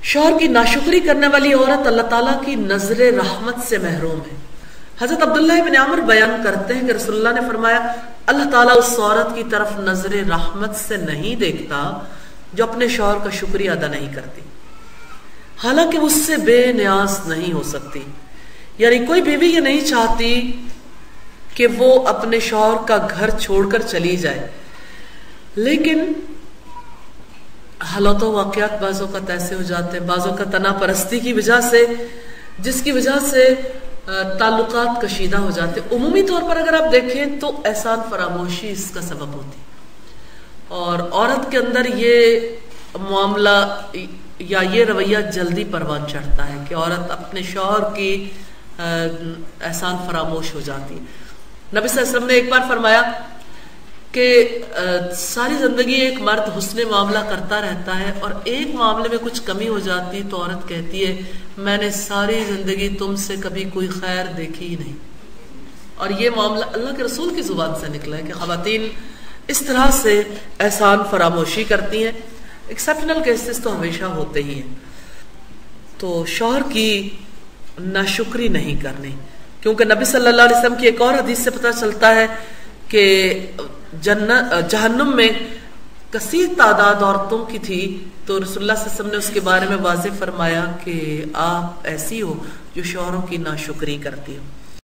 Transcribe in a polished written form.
शौहर की नाशुक्री करने वाली औरत अल्लाह ताला की नजर रहमत से महरूम है। हजरत अब्दुल्लाह इब्न अमर बयान करते हैं कि रसूलुल्लाह ने फरमाया, अल्लाह ताला उस औरत की तरफ नजर रहमत से नहीं देखता जो अपने शौहर का शुक्रिया अदा नहीं करती, हालांकि उससे बेनियाज नहीं हो सकती। यानी कोई बीवी ये नहीं चाहती कि वो अपने शौहर का घर छोड़कर चली जाए, लेकिन हालात वाकयात बाजों का ऐसे हो जाते हैं, बाजों का तना परस्ती की वजह से, जिसकी वजह से ताल्लुकात कशीदा हो जाते। उमूमी तौर पर अगर आप देखें तो एहसान फरामोशी इसका सबब होती है, और औरत के अंदर ये मामला या ये रवैया जल्दी परवान चढ़ता है कि औरत अपने शौहर की एहसान फरामोश हो जाती है। नबी सल्लल्लाहु अलैहि वसल्लम ने एक बार फरमाया कि सारी जिंदगी एक मर्द हुस्ने मामला करता रहता है और एक मामले में कुछ कमी हो जाती तो औरत कहती है, मैंने सारी जिंदगी तुमसे कभी कोई खैर देखी ही नहीं। और ये मामला अल्लाह के रसूल की जुबान से निकला है कि खवातीन इस तरह से एहसान फरामोशी करती हैं। एक्सेप्शनल केसेस तो हमेशा होते ही हैं। तो शौहर की नाशुक्री नहीं करनी, क्योंकि नबी सल्लल्लाहु अलैहि वसल्लम की एक और हदीस से पता चलता है कि जहन्नुम में कसीर तादाद औरतों की थी, तो रसूलुल्लाह सल्लल्लाहु अलैहि वसल्लम ने उसके बारे में वाज़ेह फरमाया कि आप ऐसी हो जो शौहरों की नाशुक्री करती हो।